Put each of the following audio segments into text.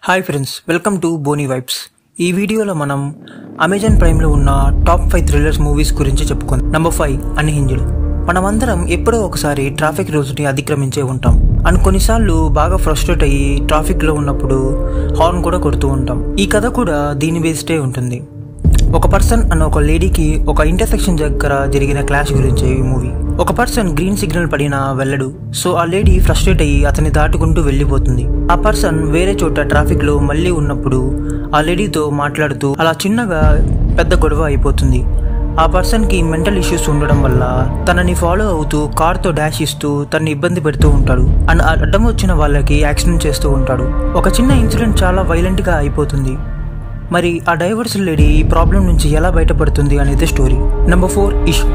Hi friends, welcome to BoneyVibes. ఈ వీడియోలో మనం అమెజాన్ ప్రైమ్లో ఉన్న టాప్ 5 థ్రిల్లర్స్ మూవీస్ గురించి చెప్పుకుందాం. Number 5 unhinged. మనమందరం ఎప్పుడో ఒకసారి ట్రాఫిక్ రూల్స్ని అతిక్రమించే ఉంటాం అండ్ కొన్నిసార్లు బాగా ఫ్రస్ట్రేట్ అయ్యి ట్రాఫిక్లో ఉన్నప్పుడు హార్న్ కూడా కొడుతూ ఉంటాం. ఈ కథ కూడా దీని బేస్డే ఉంటుంది. ఒక పర్సన్ అన్న ఒక లేడీకి ఒక ఇంటర్సెక్షన్ దగ్గర జరిగిన క్లాష్ గురించి ఈ మూవీ. ఒక పర్సన్ గ్రీన్ సిగ్నల్ పడినా వెళ్ళడు, సో ఆ లేడీ ఫ్రస్ట్రేట్ అయ్యి అతన్ని దాటుకుంటూ వెళ్ళిపోతుంది. ఆ పర్సన్ వేరే చోట ట్రాఫిక్ లో మళ్ళీ ఉన్నప్పుడు ఆ లేడీతో మాట్లాడుతూ అలా చిన్నగా పెద్ద గొడవ అయిపోతుంది. ఆ పర్సన్ కి మెంటల్ ఇష్యూస్ ఉండడం వల్ల తనని ఫాలో అవుతూ కార్ తో డాష్ ఇస్తూ తనని ఇబ్బంది పెడుతూ ఉంటాడు అండ్ అడ్డం వచ్చిన వాళ్ళకి యాక్సిడెంట్ చేస్తూ ఉంటాడు. ఒక చిన్న ఇన్సిడెంట్ చాలా వైలెంట్ గా అయిపోతుంది. మరి ఆ డైవర్స్ లేడీ ఈ ప్రాబ్లం నుంచి ఎలా బయటపడుతుంది అనేది స్టోరీ. నంబర్ 4 ఇష్క్.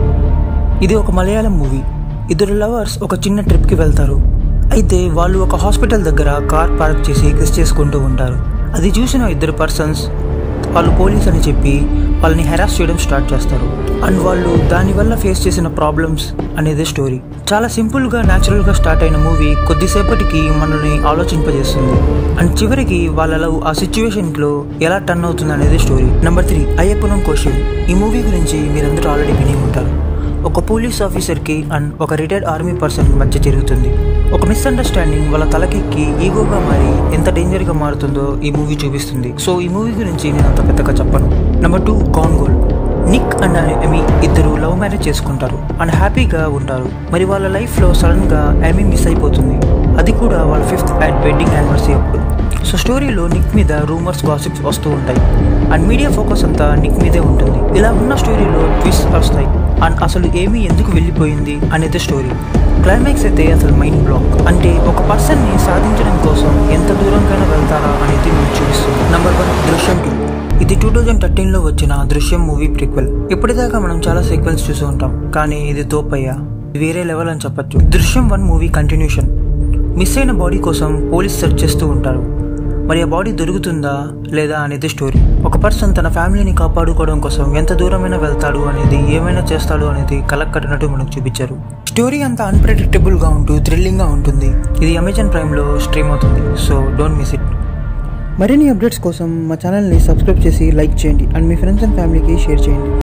ఇది ఒక మలయాళం మూవీ. ఇద్దరు లవర్స్ ఒక చిన్న ట్రిప్కి వెళ్తారు. అయితే వాళ్ళు ఒక హాస్పిటల్ దగ్గర కార్ పార్క్ చేసి కిస్ చేసుకుంటూ ఉంటారు. అది చూసిన ఇద్దరు పర్సన్స్ వాళ్ళు పోలీస్ అని చెప్పి వాళ్ళని హెరాస్ చేయడం స్టార్ట్ చేస్తారు అండ్ వాళ్ళు దానివల్ల ఫేస్ చేసిన ప్రాబ్లమ్స్ అనేది స్టోరీ. చాలా సింపుల్గా న్యాచురల్గా స్టార్ట్ అయిన మూవీ కొద్దిసేపటికి మనల్ని ఆలోచింపజేస్తుంది అండ్ చివరికి వాళ్ళ లవ్ ఆ సిచ్యువేషన్లో ఎలా టర్న్ అవుతుంది అనేది స్టోరీ. Number 3 AyyapunamKoshiyam. ఈ మూవీ గురించి మీరందరూ ఆల్రెడీ విని ఉంటారు. ఒక పోలీస్ ఆఫీసర్కి అండ్ ఒక రిటైర్డ్ ఆర్మీ పర్సన్ మధ్య జరుగుతుంది. ఒక మిస్అండర్స్టాండింగ్ వాళ్ళ తలకెక్కి ఈగోగా మారి ఎంత డేంజర్గా మారుతుందో ఈ మూవీ చూపిస్తుంది. సో ఈ మూవీ గురించి నేను అంత పెద్దగా చెప్పను. Number 2 GoneGirl. Nick and Amy ఇద్దరు లవ్ మ్యారేజ్ చేసుకుంటారు అండ్ హ్యాపీగా ఉంటారు. మరి వాళ్ళ లైఫ్లో సడన్గా ఎమీ మిస్ అయిపోతుంది. అది కూడా వాళ్ళ 5th వెడ్డింగ్ యానివర్సరీ అప్పుడు. సో స్టోరీలో నిక్ మీద రూమర్స్ గాసిప్స్ వస్తూ ఉంటాయి అండ్ మీడియా ఫోకస్ అంతా నిక్ మీదే ఉంటుంది. ఇలా ఉన్న స్టోరీలో ట్విస్ట్ వస్తాయి అండ్ అసలు ఏమీ ఎందుకు వెళ్ళిపోయింది అనేది స్టోరీ. క్లైమాక్స్ అయితే అసలు మైండ్ బ్లాక్. అంటే ఒక పర్సన్ని సాధించడం కోసం ఎంత దూరంకైనా వెళ్తారా అనేది మనం చూపిస్తుంది. నంబర్ 1 దృశ్యం 2. ఇది 2013లో వచ్చిన దృశ్యం మూవీ ప్రిక్వెల్. ఇప్పటిదాకా మనం చాలా సీక్వెల్స్ చూసి ఉంటాం, కానీ ఇది తోపయ్యా, వేరే లెవెల్ అని చెప్పొచ్చు. Drishyam 1 movie continuation. మిస్ అయిన బాడీ కోసం పోలీస్ సెర్చ్ చేస్తూ ఉంటారు. మరి ఆ బాడీ దొరుకుతుందా లేదా అనేది స్టోరీ. ఒక పర్సన్ తన ఫ్యామిలీని కాపాడుకోవడం కోసం ఎంత దూరమైనా వెళ్తాడు అనేది, ఏమైనా చేస్తాడు అనేది కలక్ కట్టినట్టు మనకు చూపించారు. స్టోరీ అంతా అన్ప్రెడిక్టబుల్ గా ఉంటూ థ్రిల్లింగ్ గా ఉంటుంది. ఇది అమెజాన్ ప్రైమ్ లో స్ట్రీమ్ అవుతుంది, సో డోంట్ మిస్ ఇట్. మరిన్ని అప్డేట్స్ కోసం మా ఛానల్ని సబ్స్క్రైబ్ చేసి లైక్ చేయండి అండ్ మీ ఫ్రెండ్స్ అండ్ ఫ్యామిలీకి షేర్ చేయండి.